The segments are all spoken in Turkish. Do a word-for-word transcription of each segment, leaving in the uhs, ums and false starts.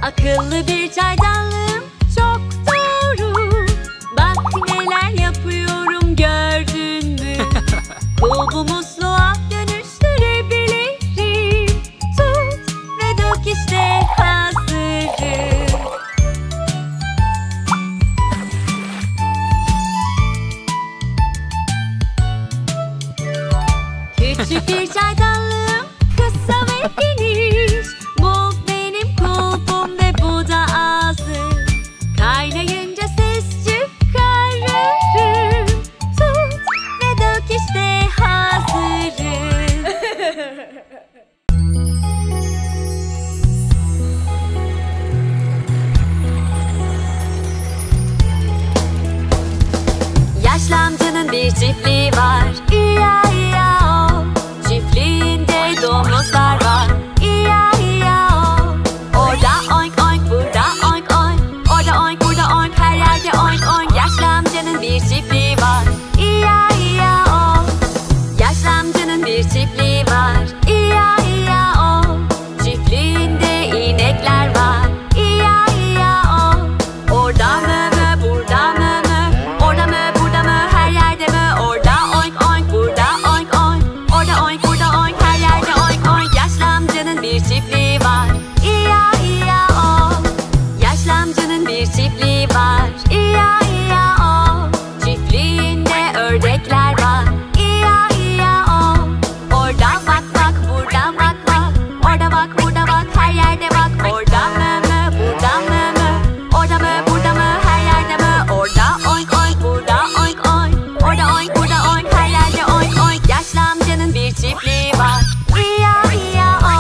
Akıllı bir çaydanlığım çok doğru. Bak neler yapıyorum, gördün mü? Kulbu musluğa dönüştürebilirim. Tut ve dök, işte hazırım. Küçük bir çaydanlığım, kısa ve geniş. Bu benim kulbum ve bu da ağzım. Kaynayınca ses çıkarırım. Tut ve dök, işte hazırım. Yaşlı amcanın bir çiftliği var. İya-iya-o. Çiftliğinde domuzlar var. İya-iya-o. Orada oink oink, burada oink oink. Orada oink, burada oink, her yerde oink oink. Yaşlı amcanın bir çiftliği var. İya-iya-o. Yaşlı amcanın bir çiftliği var. İya-iya-o. Çiftliğinde inekler var. İya-iya-o. Orada mı mı, burada mı mı? Orada mı, burada mı, her yerde mi? Orada oink oink, burada oink oink. Orada oink, burada oink, her yerde oink oink. Yaşlı amcanın bir çiftliği var. İya-iya-o. Yaşlı amcanın bir çiftliği var. İya-iya-o. Çiftliğinde ördekler var. İya-iya-o. Orada bak bak, burada bak bak. Orada bak, burada bak, her yerde bak. Orada mı mı, burada mı mı? Orada mı, burada mı, her yerde mi? Orada oink oink, burada oink oink. Orada oink, burada oink, her yerde oink oink. Yaşlı amcanın bir çiftliği var. İya-iya-o.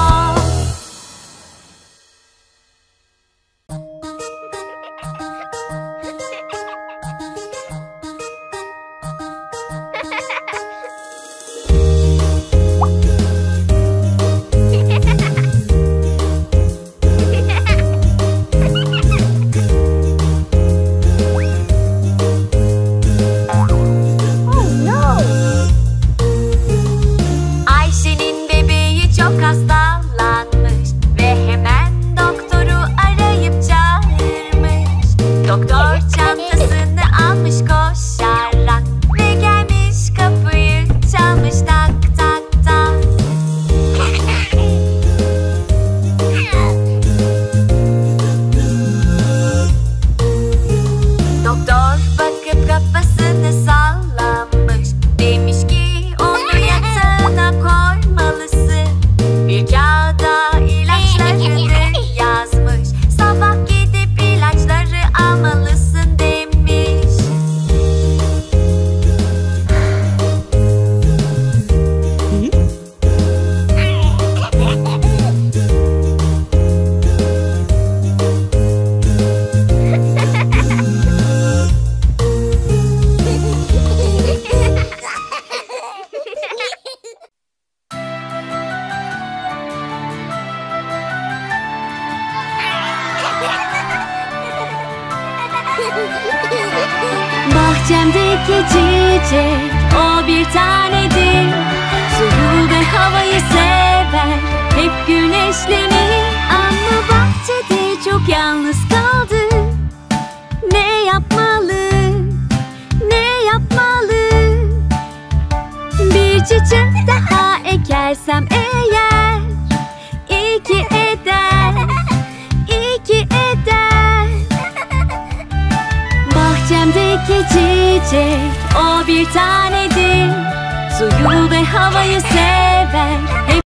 Ayşe'nin bebeği çok hastalanmış ve hemen doktoru arayıp çağırmış. Doktor çantasını almış koşarak ve gelmiş, kapıyı çalmış tak tak tak. Doktor bakıp kafasını sallamış. Demiş ki onu yatağına koymalısın. Bir kağıda ilaçlarını yazmış. Sabah gidip ilaçları almalısın demiş. Bahçemdeki çiçek, o bir tanedir. Suyu ve havayı sever, hep güneşlenir. Ama bahçede çok yalnız kaldı. Ne yapmalı, ne yapmalı? Bir çiçek daha ekersem eğer, iyi ki eder, iyi ki eder. Bahçemdeki çiçek, o bir tanedir. Suyu ve havayı sever, hep